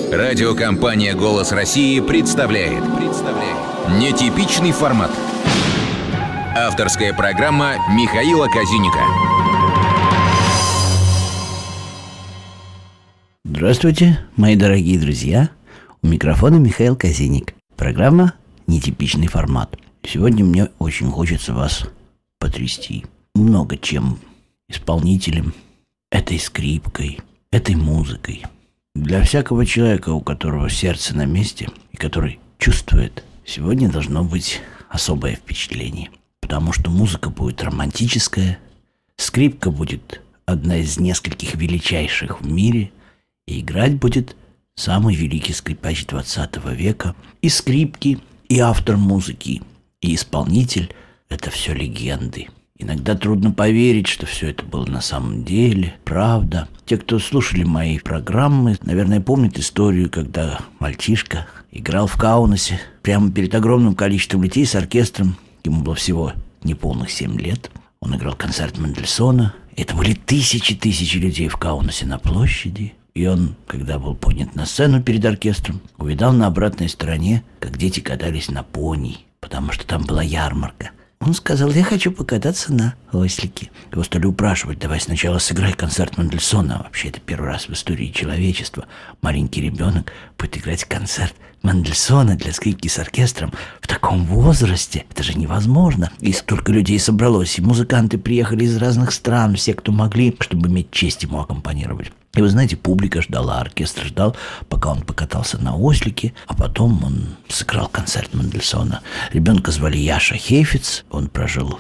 Радиокомпания «Голос России» представляет нетипичный формат. Авторская программа Михаила Казиника. Здравствуйте, мои дорогие друзья. У микрофона Михаил Казиник. Программа «Нетипичный формат». Сегодня мне очень хочется вас потрясти. Много чем. Исполнителем, этой скрипкой, этой музыкой. Для всякого человека, у которого сердце на месте и который чувствует, сегодня должно быть особое впечатление. Потому что музыка будет романтическая, скрипка будет одна из нескольких величайших в мире, и играть будет самый великий скрипач 20 века. И скрипки, и автор музыки, и исполнитель – это все легенды. Иногда трудно поверить, что все это было на самом деле, правда. Те, кто слушали мои программы, наверное, помнят историю, когда мальчишка играл в Каунасе прямо перед огромным количеством людей с оркестром. Ему было всего неполных 7 лет. Он играл концерт Мендельсона. Это были тысячи людей в Каунасе на площади. И он, когда был поднят на сцену перед оркестром, увидал на обратной стороне, как дети катались на пони, потому что там была ярмарка. Он сказал: я хочу покататься на ослике. Его стали упрашивать: давай сначала сыграй концерт Мендельсона. Вообще, это первый раз в истории человечества маленький ребенок будет играть концерт Мендельсона для скрипки с оркестром в таком возрасте. Это же невозможно. И столько людей собралось, и музыканты приехали из разных стран, все, кто могли, чтобы иметь честь ему аккомпанировать. И вы знаете, публика ждала, оркестр ждал, пока он покатался на ослике, а потом он сыграл концерт Мендельсона. Ребенка звали Яша Хейфиц, он прожил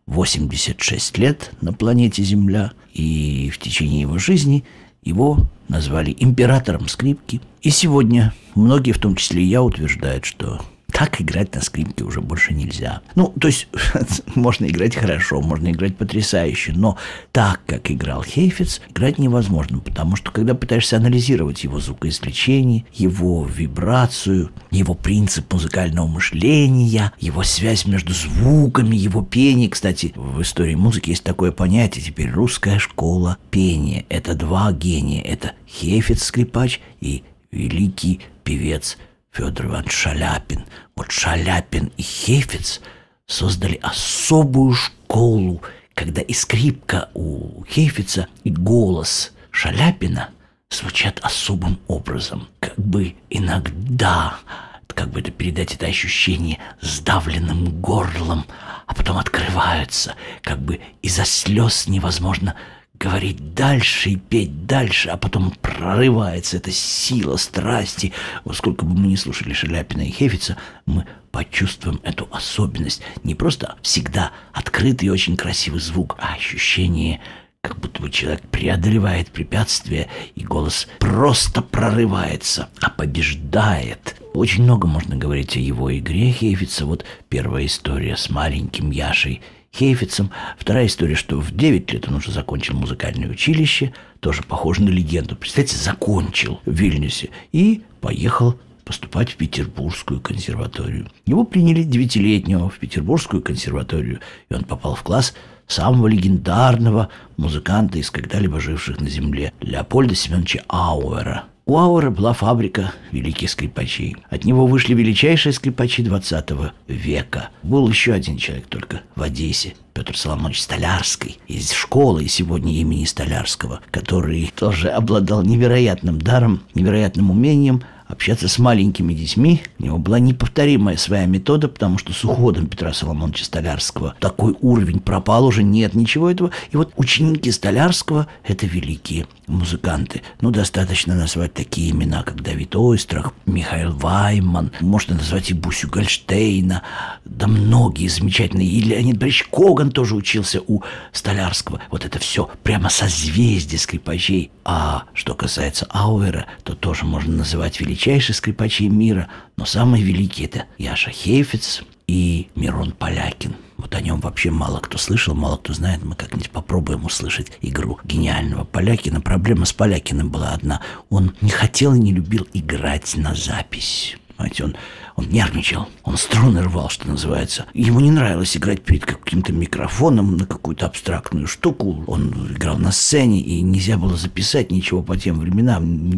86 лет на планете Земля, и в течение его жизни его назвали императором скрипки. И сегодня многие, в том числе и я, утверждают, что так играть на скрипке уже больше нельзя. Ну, то есть, можно играть хорошо, можно играть потрясающе, но так, как играл Хейфиц, играть невозможно, потому что, когда пытаешься анализировать его звукоизвлечение, его вибрацию, его принцип музыкального мышления, его связь между звуками, его пение. Кстати, в истории музыки есть такое понятие теперь — русская школа пения. Это два гения. Это Хейфиц, скрипач, и великий певец Федор Иванович Шаляпин. Вот Шаляпин и Хейфиц создали особую школу, когда и скрипка у Хейфица, и голос Шаляпина звучат особым образом. Как бы иногда, как бы это передать, это ощущение сдавленным горлом, а потом открываются, как бы из-за слез невозможно говорить дальше и петь дальше, а потом прорывается эта сила страсти. Вот сколько бы мы ни слушали Шаляпина и Хейфица, мы почувствуем эту особенность. Не просто всегда открытый и очень красивый звук, а ощущение, как будто бы человек преодолевает препятствия, и голос просто прорывается, а побеждает. Очень много можно говорить о его игре Хейфица. Вот первая история с маленьким Яшей Хейфицем. Вторая история, что в 9 лет он уже закончил музыкальное училище, тоже похоже на легенду. Представьте, закончил в Вильнюсе и поехал поступать в Петербургскую консерваторию. Его приняли 9-летнего в Петербургскую консерваторию, и он попал в класс самого легендарного музыканта из когда-либо живших на земле — Леопольда Семеновича Ауэра. У Ауэра была фабрика великих скрипачей. От него вышли величайшие скрипачи 20 века. Был еще один человек только в Одессе — Петр Соломонович Столярский, из школы и сегодня имени Столярского, который тоже обладал невероятным даром, невероятным умением общаться с маленькими детьми. У него была неповторимая своя метода, потому что с уходом Петра Соломоновича Столярского такой уровень пропал, уже нет ничего этого. И вот ученики Столярского — это великие музыканты. Ну, достаточно назвать такие имена, как Давид Ойстрах, Михаил Вайман, можно назвать и Бусю Гольштейна, да многие замечательные. И Леонид Борисович Коган тоже учился у Столярского. Вот это все прямо созвездие скрипачей. А что касается Ауэра, то тоже можно называть величайших скрипачей мира, но самый великий — это Яша Хейфиц и Мирон Полякин. Вот о нем вообще мало кто слышал, мало кто знает. Мы как-нибудь попробуем услышать игру гениального Полякина. Проблема с Полякиным была одна: он не хотел и не любил играть на запись. Понимаете, он нервничал, он струны рвал, что называется. Ему не нравилось играть перед каким-то микрофоном на какую-то абстрактную штуку. Он играл на сцене, и нельзя было записать ничего по тем временам. Не тот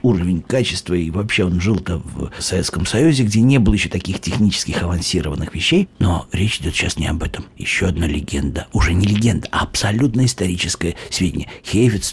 уровень качества, и вообще он жил-то в Советском Союзе, где не было еще таких технических авансированных вещей. Но речь идет сейчас не об этом. Еще одна легенда. Уже не легенда, а абсолютно историческое сведение. Хейфиц в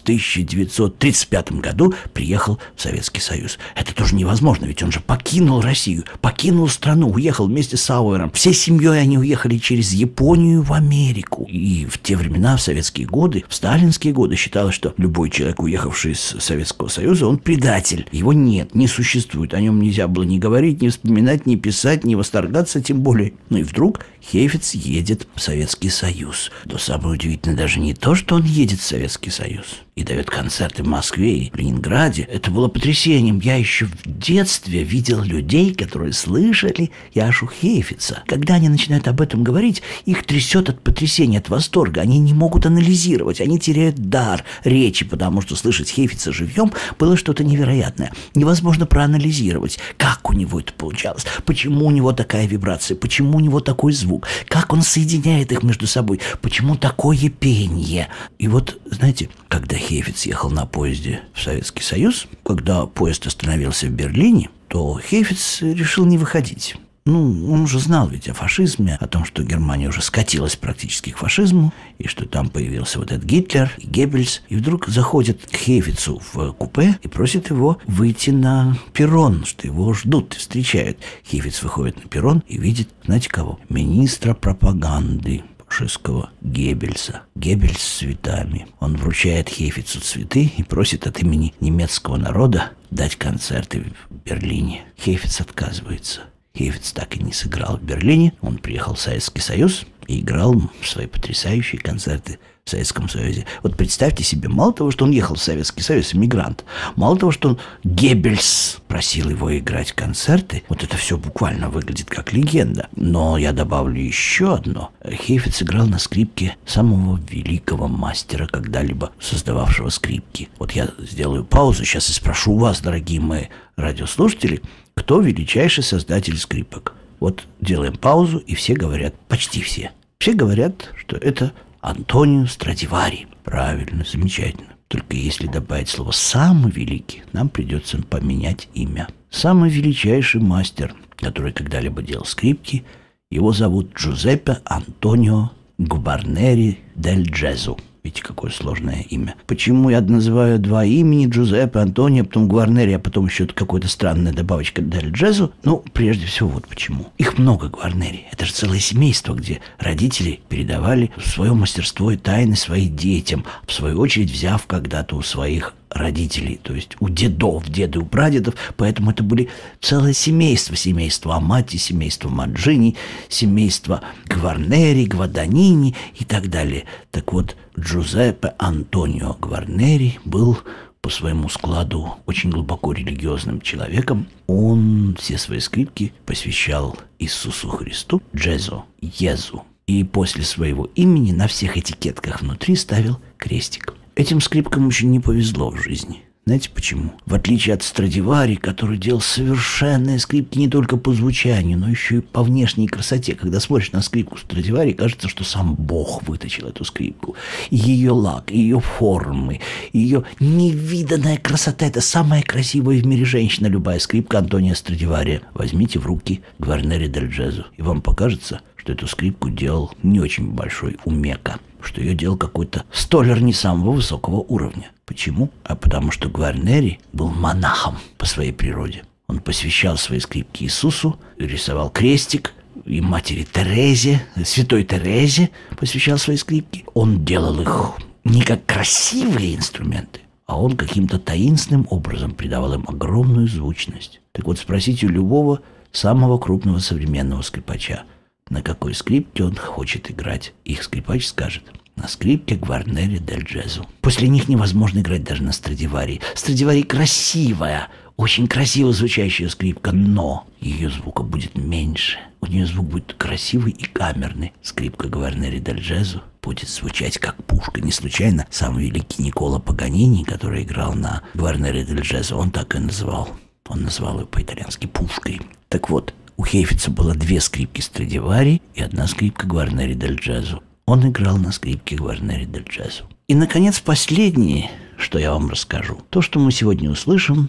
1935 году приехал в Советский Союз. Это тоже невозможно, ведь он же покинул Россию, покинул страну, уехал вместе с Ауэром. Всей семьей они уехали через Японию в Америку. И в те времена, в советские годы, в сталинские годы считалось, что любой человек, уехавший из Советского Союза, он предатель. Его нет, не существует. О нем нельзя было ни говорить, ни вспоминать, ни писать, ни восторгаться, тем более. Ну и вдруг Хейфиц едет в Советский Союз. Но самое удивительное даже не то, что он едет в Советский Союз и дает концерты в Москве и в Ленинграде. Это было потрясением. Я еще в детстве видел людей, которые слышали Яшу Хейфица. Когда они начинают об этом говорить, их трясет от потрясения, от восторга. Они не могут анализировать, они теряют дар речи, потому что слышать Хейфица живьем было что-то невероятное. Невозможно проанализировать, как у него это получалось, почему у него такая вибрация, почему у него такой звук, как он соединяет их между собой, почему такое пение. И вот, знаете, когда Хейфиц ехал на поезде в Советский Союз, когда поезд остановился в Берлине, то Хейфиц решил не выходить. Ну, он уже знал ведь о фашизме, о том, что Германия уже скатилась практически к фашизму, и что там появился вот этот Гитлер и Геббельс. И вдруг заходит к Хейфицу в купе и просит его выйти на перрон, что его ждут и встречают. Хейфиц выходит на перрон и видит, знаете кого? Министра пропаганды фашистского Геббельса. Геббельс с цветами. Он вручает Хейфицу цветы и просит от имени немецкого народа дать концерты в Берлине. Хейфиц отказывается. Хейфиц так и не сыграл в Берлине. Он приехал в Советский Союз и играл свои потрясающие концерты в Советском Союзе. Вот представьте себе, мало того, что он ехал в Советский Союз, эмигрант, мало того, что Геббельс просил его играть концерты, вот это все буквально выглядит как легенда. Но я добавлю еще одно. Хейфиц играл на скрипке самого великого мастера, когда-либо создававшего скрипки. Вот я сделаю паузу сейчас и спрошу у вас, дорогие мои радиослушатели, кто величайший создатель скрипок? Вот делаем паузу, и все говорят, почти все. Все говорят, что это Антонио Страдивари. Правильно, замечательно. Только если добавить слово «самый великий», нам придется поменять имя. Самый величайший мастер, который когда-либо делал скрипки, его зовут Джузеппе Антонио Гварнери дель Джезу. Видите, какое сложное имя. Почему я называю два имени, Джузеппе, Антонио, потом Гварнери, а потом еще какая-то странная добавочка дель Джезу? Ну, прежде всего, вот почему. Их много, Гварнери. Это же целое семейство, где родители передавали свое мастерство и тайны своим детям, в свою очередь взяв когда-то у своих родителей, то есть у дедов, деды у прадедов, поэтому это были целое семейство, семейство Амати, семейство Маджини, семейство Гварнери, Гваданини и так далее. Так вот, Джузеппе Антонио Гварнери был по своему складу очень глубоко религиозным человеком. Он все свои скрипки посвящал Иисусу Христу, Джезу, Езу. И после своего имени на всех этикетках внутри ставил крестик. Этим скрипкам очень не повезло в жизни. Знаете почему? В отличие от Страдивари, который делал совершенные скрипки не только по звучанию, но еще и по внешней красоте. Когда смотришь на скрипку Страдивари, кажется, что сам Бог выточил эту скрипку. Ее лак, ее формы, ее невиданная красота. Это самая красивая в мире женщина, любая скрипка Антонио Страдивари. Возьмите в руки Гварнери дель Джезу, и вам покажется, что эту скрипку делал не очень большой умека, что ее делал какой-то столяр не самого высокого уровня. Почему? А потому что Гварнери был монахом по своей природе. Он посвящал свои скрипки Иисусу, рисовал крестик, и матери Терезе, святой Терезе посвящал свои скрипки. Он делал их не как красивые инструменты, а он каким-то таинственным образом придавал им огромную звучность. Так вот, спросите у любого самого крупного современного скрипача, на какой скрипке он хочет играть. Их скрипач скажет: на скрипке Гварнери дель Джезу. После них невозможно играть даже на Страдивари. Страдивари красивая, очень красиво звучащая скрипка, но ее звука будет меньше. У нее звук будет красивый и камерный. Скрипка Гварнери дель Джезу будет звучать как пушка. Не случайно самый великий Никколо Паганини, который играл на Гварнери дель Джезу, он так и называл. Он назвал ее по-итальянски пушкой. Так вот, у Хейфица было две скрипки Страдивари и одна скрипка Гварнери дель Джезу. Он играл на скрипке Гварнери дель Джезу. И, наконец, последнее, что я вам расскажу. То, что мы сегодня услышим,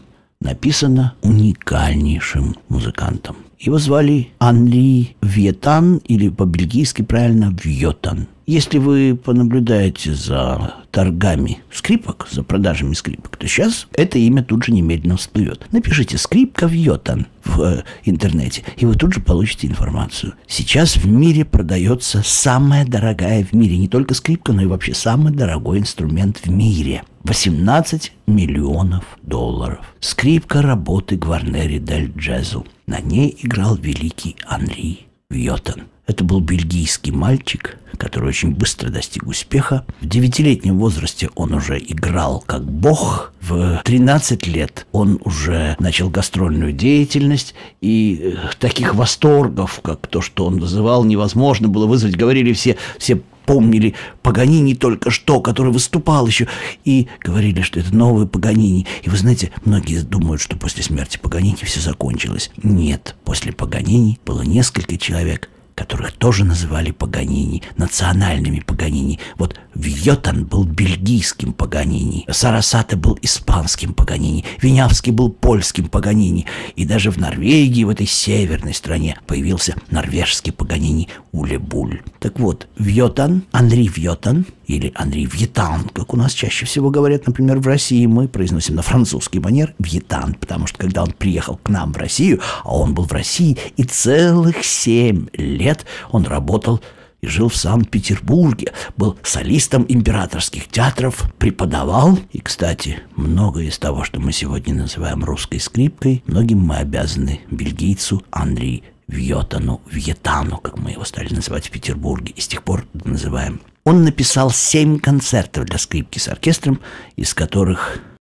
написано уникальнейшим музыкантом. Его звали Анри Вьетан, или по-бельгийски правильно Вьотан. Если вы понаблюдаете за торгами скрипок, за продажами скрипок, то сейчас это имя тут же немедленно всплывет. Напишите «скрипка Вьотан» в интернете, и вы тут же получите информацию. Сейчас в мире продается самая дорогая в мире, не только скрипка, но и вообще самый дорогой инструмент в мире. 18 миллионов долларов. Скрипка работы Гварнери дель Джезу. На ней играл великий Анри Вьотан. Это был бельгийский мальчик, который очень быстро достиг успеха. В 9-летнем возрасте он уже играл как бог. В 13 лет он уже начал гастрольную деятельность. И таких восторгов, как то, что он вызывал, невозможно было вызвать. Говорили все помнили Паганини только что, который выступал еще, и говорили, что это новый Паганини. И вы знаете, многие думают, что после смерти Паганини все закончилось. Нет, после Паганини было несколько человек, которых тоже называли Паганини, национальными Паганини. Вот Вьотан был бельгийским Паганини, Сарасате был испанским Паганини, Винявский был польским Паганини. И даже в Норвегии, в этой северной стране, появился норвежский Паганини Уле Буль. Так вот, Вьотан, Анри Вьотан, или Анри Вьетан, как у нас чаще всего говорят, например, в России, мы произносим на французский манер Вьетан, потому что когда он приехал к нам в Россию, а он был в России, и целых 7 лет он работал и жил в Санкт-Петербурге, был солистом императорских театров, преподавал. И, кстати, многое из того, что мы сегодня называем русской скрипкой, многим мы обязаны бельгийцу Анри Вьотану, Вьетану, как мы его стали называть в Петербурге, и с тех пор называем. Он написал 7 концертов для скрипки с оркестром, из которых